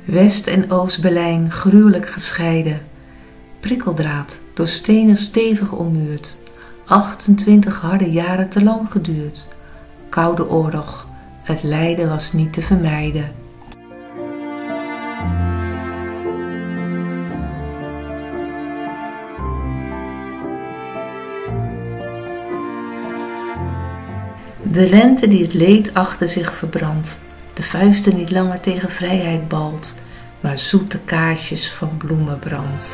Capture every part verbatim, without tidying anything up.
West- en Oost-Berlijn gruwelijk gescheiden. Prikkeldraad, door stenen stevig ommuurd. achtentwintig harde jaren te lang geduurd. Koude oorlog, het lijden was niet te vermijden. De lente die het leed achter zich verbrandt, de vuisten niet langer tegen vrijheid balt, maar zoete kaarsjes van bloemen brandt.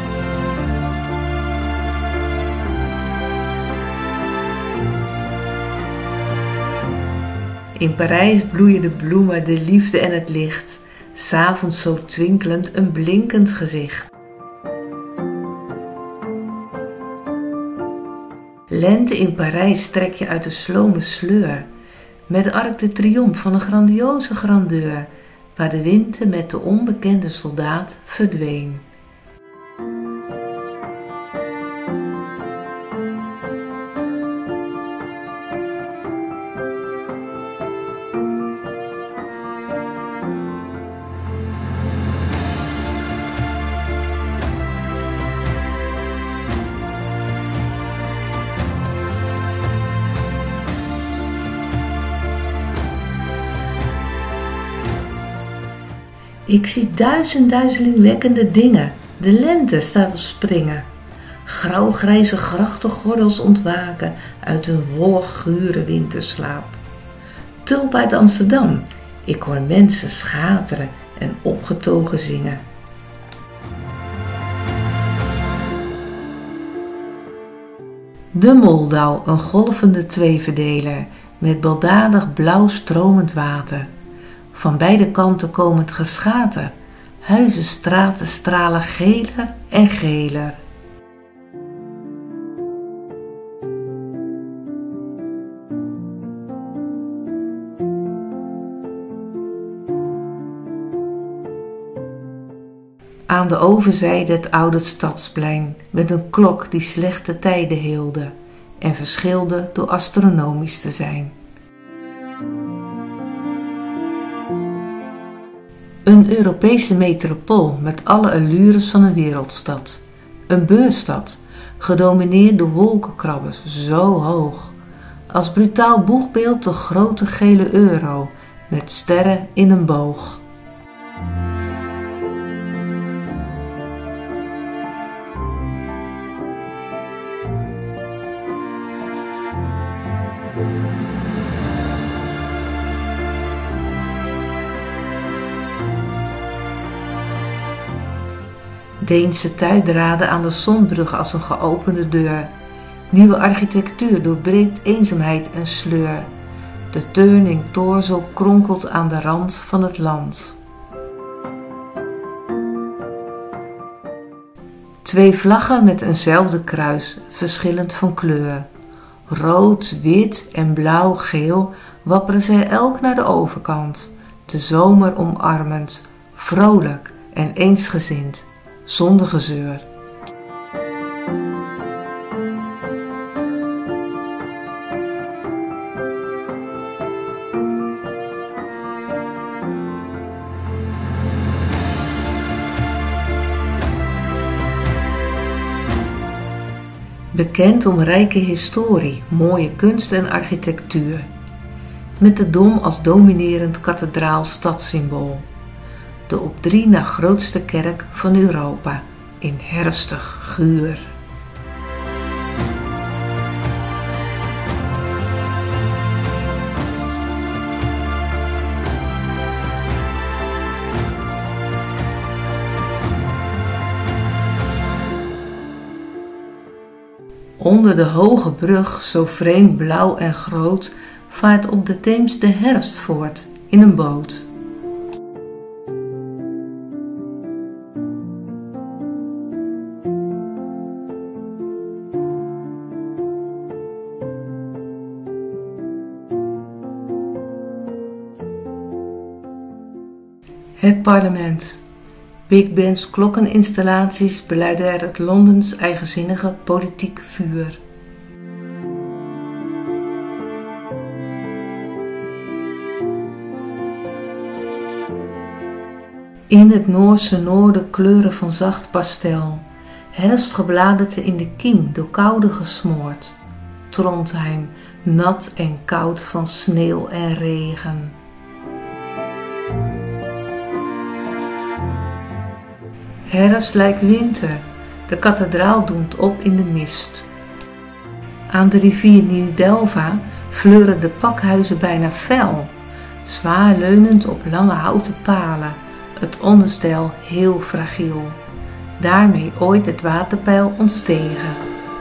In Parijs bloeien de bloemen, de liefde en het licht, 's avonds zo twinkelend een blinkend gezicht. Lente in Parijs trek je uit de slome sleur, met de Arc de Triomphe van een grandioze grandeur, waar de winter met de onbekende soldaat verdween. Ik zie duizend duizelingwekkende dingen, de lente staat op springen. Grauwgrijze grachtengordels ontwaken uit een wollig gure winterslaap. Tulp uit Amsterdam, ik hoor mensen schateren en opgetogen zingen. De Moldau, een golvende tweeverdeler, met baldadig blauw stromend water. Van beide kanten komend geschater, huizen, straten stralen geler en geler. Aan de overzijde het oude stadsplein, met een klok die slechte tijden heelde en verschilde door astronomisch te zijn. Een Europese metropool met alle allures van een wereldstad. Een beursstad, gedomineerd door wolkenkrabbers zo hoog. Als brutaal boegbeeld de grote gele euro, met sterren in een boog. Deense tuidraden aan de Zonbrug als een geopende deur. Nieuwe architectuur doorbreekt eenzaamheid en sleur. De Turning Torso kronkelt aan de rand van het land. Twee vlaggen met eenzelfde kruis, verschillend van kleur. Rood, wit en blauw-geel wapperen zij elk naar de overkant. De zomer omarmend, vrolijk en eensgezind. Zonder gezeur. Bekend om rijke historie, mooie kunst en architectuur. Met de Dom als dominerend kathedraal-stadssymbool. De op drie na grootste kerk van Europa, in herfstig guur. Onder de hoge brug, zo vreemd blauw en groot, vaart op de Theems de herfst voort in een boot. Het parlement. Big Bands, klokkeninstallaties beluiden er het Londens eigenzinnige politiek vuur. In het Noorse noorden kleuren van zacht pastel, herfstgebladerte in de kiem door koude gesmoord. Trondheim, nat en koud van sneeuw en regen. Herfst lijkt winter, de kathedraal doemt op in de mist. Aan de rivier Nidelva fleuren de pakhuizen bijna fel, zwaar leunend op lange houten palen, het onderstel heel fragiel. Daarmee ooit het waterpeil ontstegen.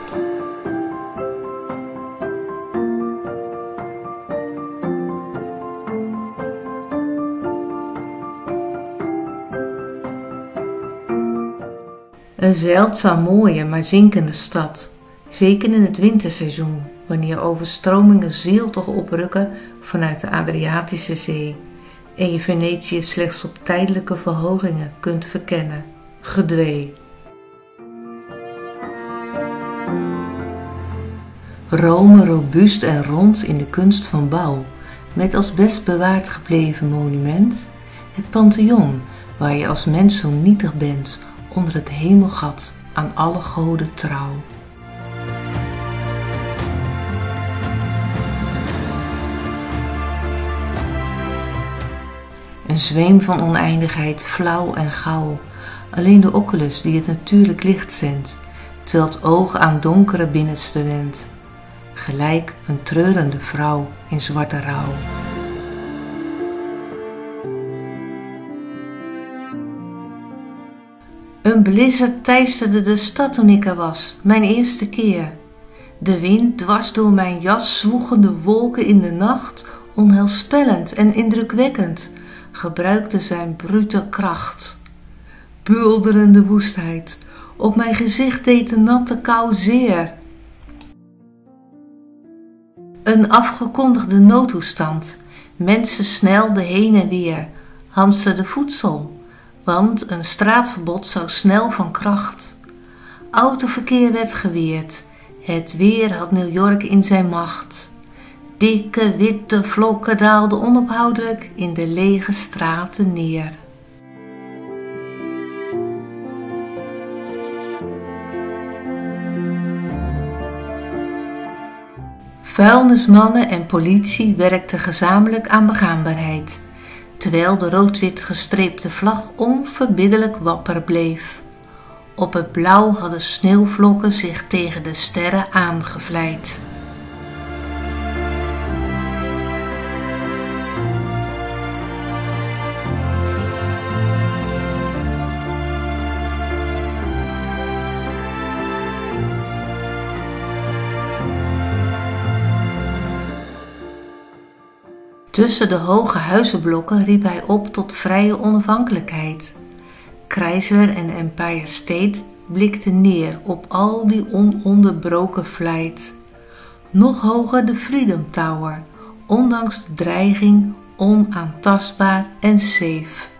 Een zeldzaam mooie maar zinkende stad, zeker in het winterseizoen, wanneer overstromingen zieltocht oprukken vanuit de Adriatische Zee en je Venetië slechts op tijdelijke verhogingen kunt verkennen. Gedwee. Rome robuust en rond in de kunst van bouw, met als best bewaard gebleven monument het Pantheon, waar je als mens zo nietig bent onder het hemelgat aan alle goden trouw. Een zweem van oneindigheid, flauw en gauw, alleen de oculus die het natuurlijk licht zendt, terwijl het oog aan donkere binnenste wendt, gelijk een treurende vrouw in zwarte rouw. Een blizzard teisterde de stad toen ik er was, mijn eerste keer. De wind dwars door mijn jas zwoegende wolken in de nacht, onheilspellend en indrukwekkend, gebruikte zijn brute kracht. Bulderende woestheid, op mijn gezicht deed de natte kou zeer. Een afgekondigde noodtoestand, mensen snelden heen en weer, hamsterden voedsel, want een straatverbod zou snel van kracht. Autoverkeer werd geweerd, het weer had New York in zijn macht. Dikke witte vlokken daalden onophoudelijk in de lege straten neer. Vuilnismannen en politie werkten gezamenlijk aan begaanbaarheid, terwijl de rood-wit gestreepte vlag onverbiddelijk wapper bleef. Op het blauw hadden sneeuwvlokken zich tegen de sterren aangevlijd. Tussen de hoge huizenblokken riep hij op tot vrije onafhankelijkheid. Chrysler en Empire State blikten neer op al die ononderbroken vlijt. Nog hoger de Freedom Tower, ondanks de dreiging onaantastbaar en safe.